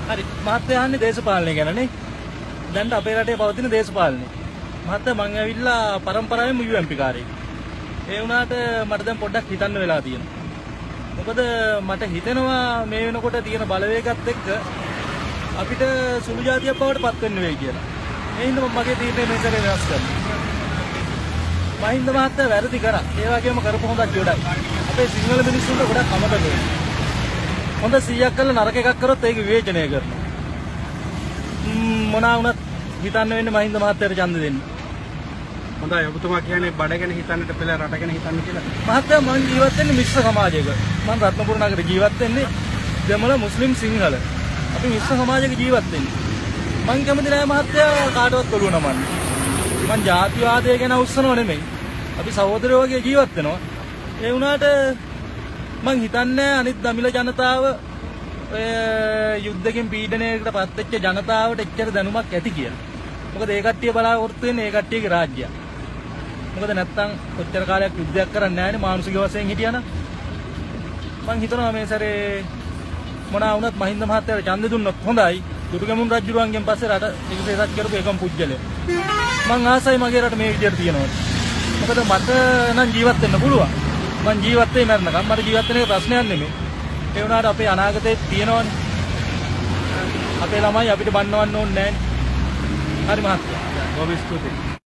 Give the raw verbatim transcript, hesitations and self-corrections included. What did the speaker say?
හරි මහත්තයා අහන්නේ දේශපාලනය ගැනනේ. දැන් අපේ රටේ පවතින දේශපාලනය. මහත්තයා මං ඇවිල්ලා පරම්පරාවෙම යූ එම් පී කාරයෙක්. ඒ වුණාට මට දැන් පොඩ්ඩක් හිතන්න වෙලා තියෙනවා. මොකද මට හිතෙනවා මේ වෙනකොට තියෙන බලවේගات එක්ක අපිට සුළු జాතියක් බවට පත් වෙන්න වෙයි කියලා. ඒ හින්දා මම මගේ තීරණය මේ සැරේ වෙනස් කරනවා. මහින්ද මහත්තයා වැරදි කරා. ඒ වගේම කරපු හොඳක් යොඩයි. අපේ සිංහල මිනිස්සුන්ට ගොඩක් අමතක වෙනවා. හොඳ සීයක් කරලා නරක එකක් කරොත් ඒක විවේචනය කරනවා. මොනවා වුණත් හිතන්න වෙන්නේ මහින්ද මහත්තයාට ඡන්ද දෙන්න. හොඳයි ඔබතුමා කියන්නේ බඩ ගැන හිතන්නට පෙළ රට ගැන හිතන්න කියලා. මහත්තයා මම ජීවත් වෙන්නේ මිශ්‍ර සමාජයක. මම රත්නපුර නගරේ ජීවත් වෙන්නේ දෙමළ මුස්ලිම් සිංහල. අපි මිශ්‍ර සමාජයක ජීවත් වෙන්නේ. මම කැමති නෑ මහත්තයා කාටවත් ඔළුව නමන්න. මම ජාතිවාදය ගැන උස්සනව නෙමෙයි. අපි සහෝදරයෝ වගේ ජීවත් වෙනවා. ඒ වුණාට මං හිතන්නේ අනිත් දමිළ ජනතාව ඔය යුද්ධකින් පීඩනයකට පත් වෙච්ච ජනතාවට එච්චර දැනුමක් ඇති කියලා. මොකද ඒ කට්ටිය බලාපොරොත්තු වෙන්නේ ඒ කට්ටියගේ රාජ්‍යයක්. මොකද නැත්තම් ඔච්චර කාලයක් යුද්ධයක් කරන්නේ නැහැනේ මානසික වශයෙන් හිටියානම්. මං හිතනවා මේ සැරේ මොනවා වුණත් මහින්ද මහත්තයාට ඡන්ද දුන්නොත් හොඳයි. දුටුගැමුණු රජුරුවන්ගෙන් පස්සේ රට විශේෂයක් කරපු එකම පුජ්‍යලය. මං ආසයි මගේ රට මේ විදියට තියෙනවා. මොකද මට නම් ජීවත් වෙන්න පුළුවන්. මං ජීවත් වෙයි මරණකම් මට ජීවත් වෙන එක ප්‍රශ්නයක් නෙමෙයි. ඒ වුණාට අපේ අනාගතේ තියෙනවනේ. අපේ ළමයි අපිට බන්නවන්න ඕනේ නැහැ. හරි මහත්තයා. බොහොම ස්තුතියි.